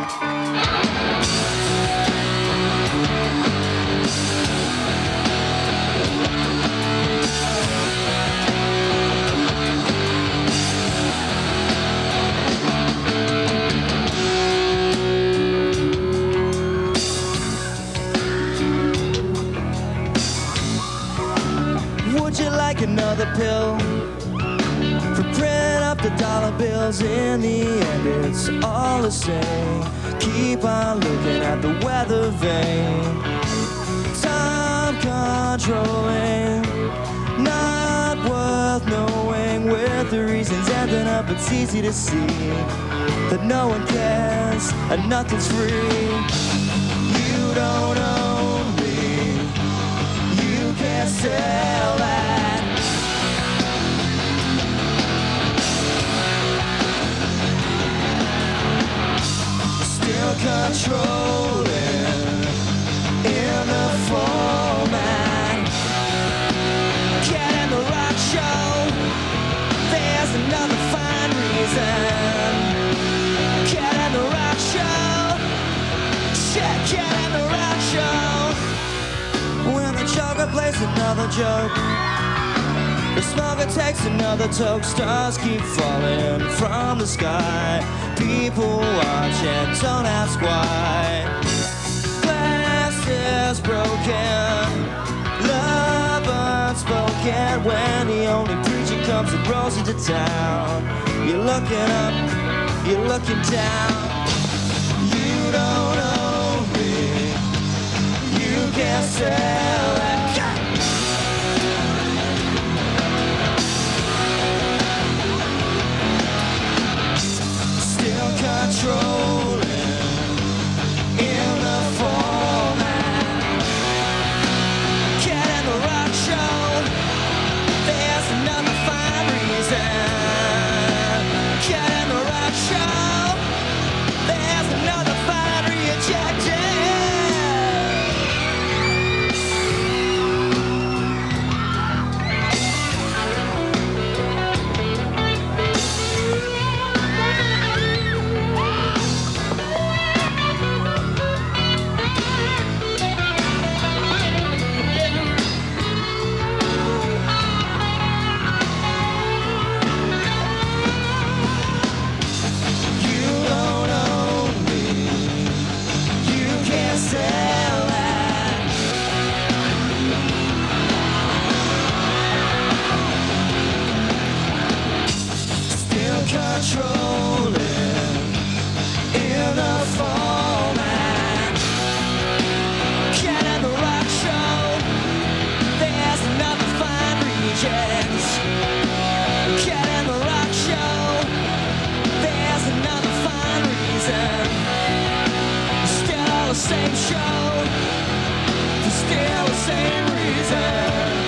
Would you like another pill for printing up the dollar bills? In the end, it's all the same. Keep on looking at the weather vane. Time controlling, not worth knowing. With the reasons ending up, it's easy to see that no one cares and nothing's free. You don't own me, you can't sell that. Still controlling in the format. Cat and the Rock Show, there's another fine reason. Cat and the Rock Show, check Cat and the Rock Show. When the joker plays another joke, the smoker takes another toke. Stars keep falling from the sky. People watch and don't ask why. Glass is broken, love unspoken. When the only preacher comes and rolls into town, you're looking up, you're looking down. You don't own me, you can't sell that. Controlling in the format. Cat and the Rock Show, there's another fine reason. Cat and the Rock Show, there's another fine reason. Controlling in the format. Cat and the Rock Show, there's another fine reject. Cat and the Rock Show, there's another fine reason. Still the same show, still the same reason.